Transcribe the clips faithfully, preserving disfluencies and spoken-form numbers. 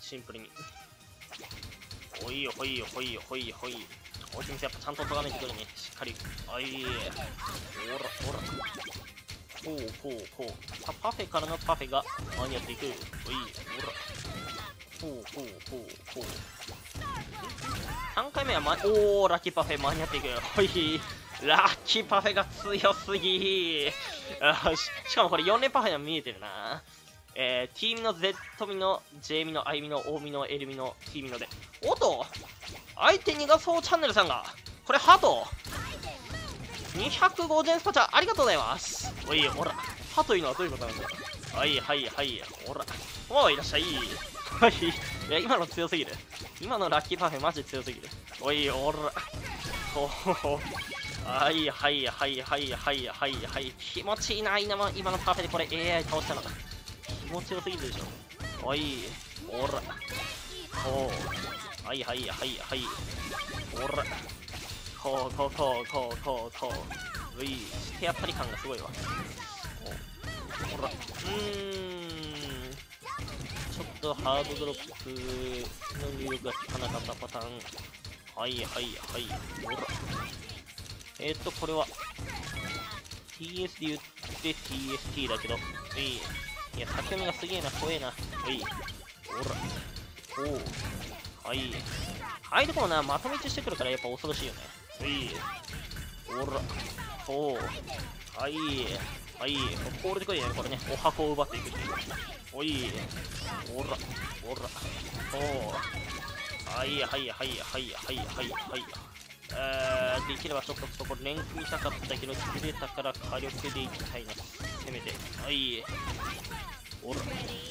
シンプルに。おいほいほいほいほい。お秘密やっぱちゃんと咎めてくるね。しっかり。あいほらほら。ほうほうほう。さパフェからのパフェが間に合っていく。おいほら。ほうほうほうほう。さんかいめは、ま、おーラッキーパフェ間に合っていく。ほいラッキーパフェが強すぎー。あ し, しかもこれよん連パフェが見えてるな。えー、T ミの Z ミの J ミの I ミの O ミの L ミの T ミので。おっと相手にがそうチャンネルさんが、これハトにひゃくごじゅうえんスパチャありがとうございます。おい、ほら。ハというのはどういうことなんだよ。はいはいはい、ほら。おい、いらっしゃい。はい。いや、今の強すぎる。今のラッキーパフェマジ強すぎる。おい、ほら。ほほほ。はいはいはいはいはいはいはい。気持ちいいな、今の今のパフェでこれ エーアイ 倒したの。気持ちよすぎるでしょ。おい、ほら。ほう。はいはいはいはい。ほら。こうこうこうこうこうこう。うい、手当たり感がすごいわ。ほら。うーん。ちょっとハードドロップの入力がつかなかったパターン。はいはいはい。ほら。えー、っと、これは ティーエス で言って ティーエスティー だけど、うい。いや、先読みがすげえな、怖えな。うい。ほら。おう。はい。ああいうとこもな、まとめちしてくるからやっぱ恐ろしいよね。うい。ほら。おう。はい。はい。コールでこいね、これね。お箱を奪っていくっていう。おい。ほら。ほら。おう。はいはいはいはいはいはいはい。えー、できればちょっとそこ連組みたかったけど、切れたから火力でいきたいな。せめて。はい。おら。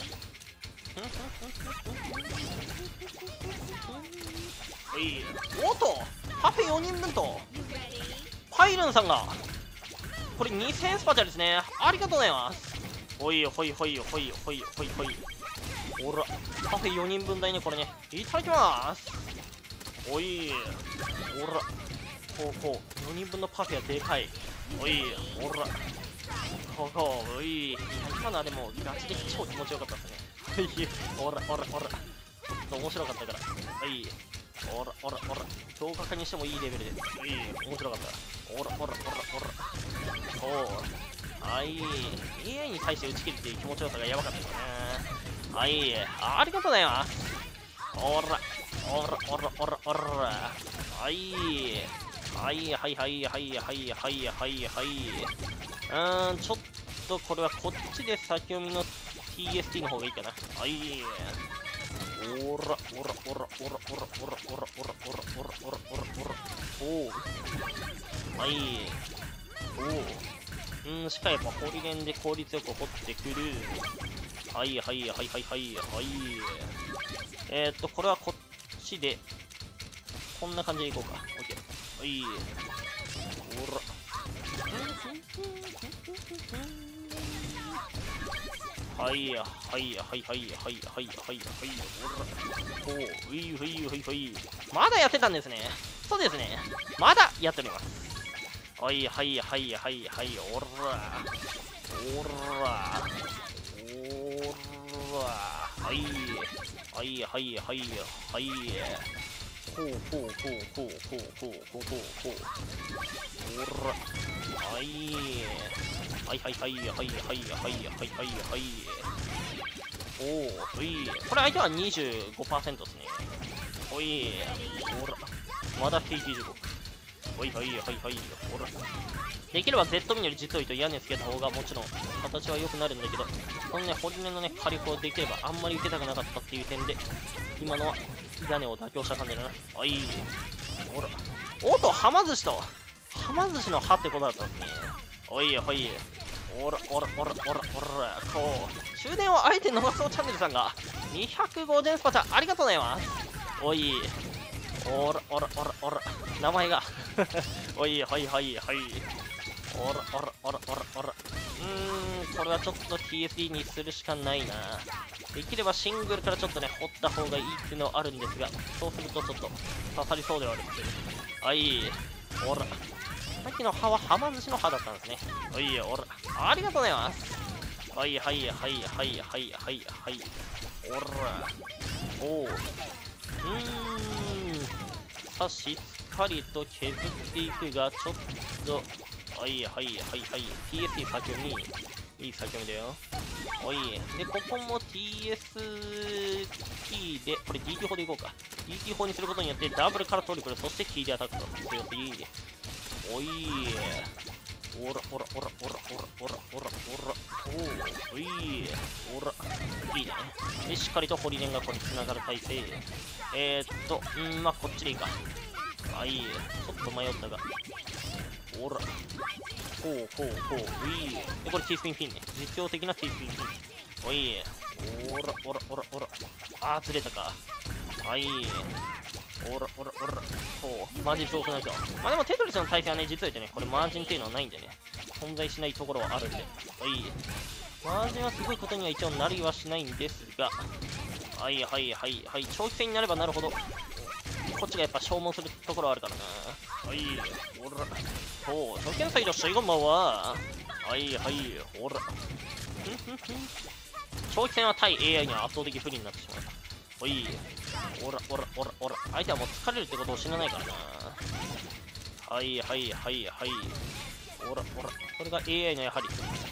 おい。おっとパフェよにんぶんと、パイルンさんが、これにせんえんスパチャですね。ありがとうございます。ほいほいほいほいほいほいほい。おら。パフェよにんぶん台ね、これね。いただきます。おい。おら。こうこう。よにんぶんのパフェはでかい。おい。おら。こうこう。おい。いや、今のはでもガチで超気持ちよかったですね。おらおらおら。ちょっと面白かったから。はい。おらおらおら。強化化にしてもいいレベルで。はい。面白かった。おらおらおらおら。こう。はい。エーアイ に対して打ち切るっていう気持ちよさがやばかったですね。はい。ありがとうございます。おら。おらおらおらおら。はい。はいはいはいはいはいはいはいはい。うーん、ちょっとこれはこっちで先読みの ティーエスティー の方がいいかな。はい。おらおらおらおらおらおらおらおらおらおらおらおらおらおお。はい。おお。うん、しっかりやっぱホリゲンで効率よく掘ってくる。はいはいはいはいはいはい。えー、っと、これはこっちで、こんな感じでいこうか。オッケー。はい。ほら。はいはいはいはいはいはいはいはい。ほら。ほう。ういふいふいふい。まだやってたんですね。そうですね。まだやっております。はいはいはいはいはい。おら。おら。おら。はい。はいはいはいはい。ほうほうほうほうほうほうほうほうほう。おら。はい。はいはいはいはいはいはいはいはいはい。おお、ほい。これ相手は にじゅうごパーセント ですね。ほい。ほら。まだ きゅうじゅうご。ほいほいほいほい。ほら。できれば Z ミより実を言うと屋根つけた方がもちろん形は良くなるんだけど、このね、堀根のね、火力をできればあんまり受けたくなかったっていう点で、今のは屋根を妥協した感じだな。はい。ほら。おっと、はま寿司と、はま寿司の歯ってことだったんですね。おいほい。おらおらおらおらおら。こう。終電をあえて逃そうチャンネルさんが、にひゃくごじゅうえんスパチャありがとうございます。おい。おらおらおらおら。名前が。おいはいはいはい。おらおらおらおらおら。うーん、これはちょっと ティーエスディー にするしかないな。できればシングルからちょっとね、掘った方がいいっていうのはあるんですが、そうするとちょっと刺さりそうではあるんですよ。はい。おら。さっきの歯ははま寿司の歯だったんですね。はい、おら。ありがとうございます。はいはいはいはいはいはいはい。おら。おさしっかりと削っていくが、ちょっと、はいはいはいはい、ティーエスティー 先読み、いい先読みだよ。おい、で、ここも ティーエスティー で、これ ディーティー 法でいこうか。ディーティー 法にすることによって、ダブルからトリプル、そしてキーでアタックと。強すぎ。おい、おらおらおらおらおらおらおらおらおーいおらいいね。でしっかりとホリレンがここに繋がる体勢。えー、っとうんまあこっちでいいか。あいいちょっと迷ったがおらほうほうほうういでこれ T スピンフィンね。実用的な T スピンフィン。おいおらおらおらおらあーずれたか。はいおらおらおらほうマジそうくないと。まあでもテトリスの対戦はね実は言ってねこれマージンっていうのはないんでね存在しないところはあるんで、はいマージンはすごいことには一応なりはしないんですが、はいはいはいはい長期戦になればなるほどこっちがやっぱ消耗するところはあるからな。はいおらほう初見祭いらっしゃいこんばんは。はいはいおら長期戦は対 エーアイ には圧倒的不利になってしまう。おいおらおらおらおら相手はもう疲れるってことを知らないからな。はいはいはいはいおらおらこれが エーアイ のやはり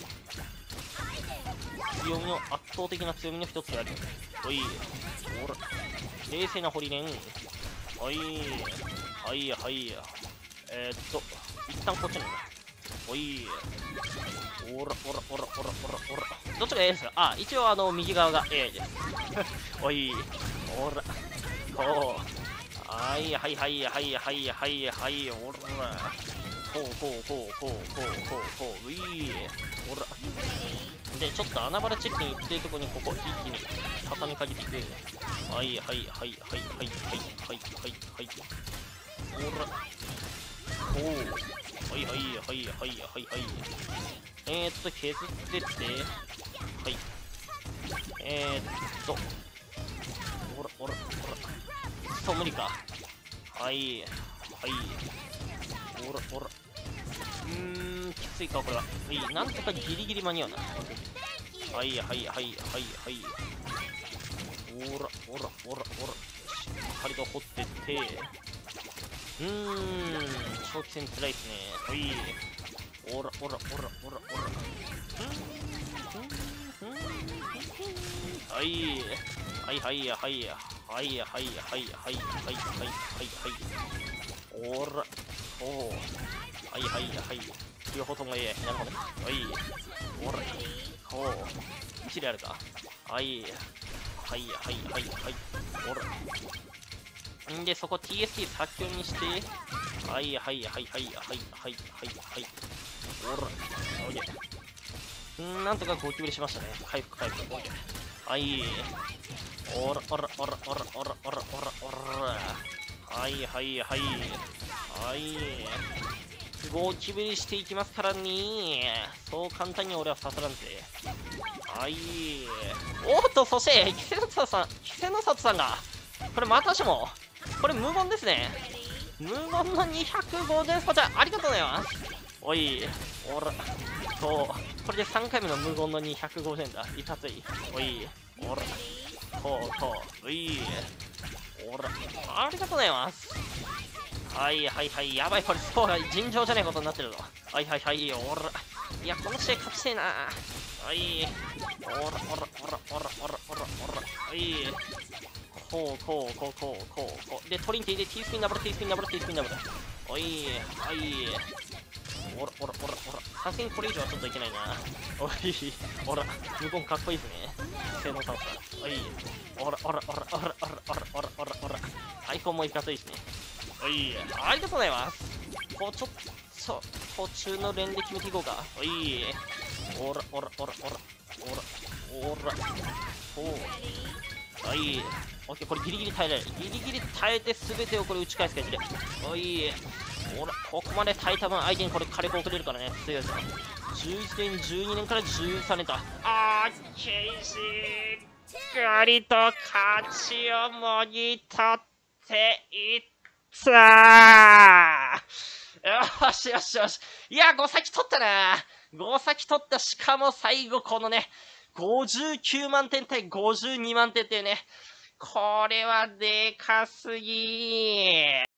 強みの圧倒的な強みの一つである。おいおら冷静なホリレン。はいはいはいえー、っと一旦こっちなんだ。おいおらおらおらおらおらおらどっちが エーアイ ですか。あ一応あの右側が エーアイ ですおいおらほうはいはいはいはいはいはいはいおらほうほうほうほうほうほうほうういおらでちょっと穴場ラチェックに行ってるとこにここ一気に畳みかけていく。はいはいはいはいはいはいはいはいはいおらほうはいはいはいはいはいはいえーっと削ってってはいえーっとおらおらおらそう無理か。はいはいおらおらうーんきついかこれは。はいなんとかギリギリ間に合うな。はいはいはいはいはいおらおらおらおらしっかりと掘ってってうーん長期戦つらいっすね。はいおらおらおらおらおらはいはいはいはいはいはいはいはいはいはいはいはいおらおおはいはいはい両方ともええなるほどね。はいおらおお一であるか。はいはいはいはいはいおらんでそこ ティーエスティー 先読みにしてはいはいはいはいはいはいはいはいおらおいでんなんとかゴキブリしましたね。回復回復おいではいおらおらおらおらおらおらおらおらはいはいはいはいゴキブリしていきますからね。そう簡単に俺は刺さらんぜ。はいおっとそして稀勢の里さん稀勢の里さんがこれまたしてもこれ無言ですね。無言のにひゃくごじゅうスパチャありがとうございます。おいおらそうこれでさんかいめの無言のにひゃくごじゅうえんだ。いかついおいおらこうこうういおらありがとうございます。はいはいはいやばいこれスコアが尋常じゃないことになってるぞ。はいはいはいおらいやこの試合勝ちてえな。はいおらおらおらおらおらおらおらはいこうこうこうこうこうこうでトリンティで T スピンダブル T スピンダブル T スピンダブルおいはいおらおらおらおらさすがにこれ以上はちょっといけないな。おいおら無言かっこいいですね性能倒したおいおらおらおらおらおらおらおらおらおらアイコンもいかついですね。おいありがとうございます。こうちょっと途中の連で決めていこうか。おいおらおらおらおらおらおらおうはいオッケーこれギリギリ耐えられる。ギリギリ耐えて全てをこれ打ち返す感じでおいおらここまで耐えた分相手にこれ火力遅れるからね強いですよ。じゅういちねんじゅうにねんからじゅうさんねんとあーケイしっかりと勝ちをもぎ取っていったー。よしよしよしいやご先取ったなご先取った。しかも最後このねごじゅうきゅうまんてん対ごじゅうにまんてんっていうねこれはでかすぎー。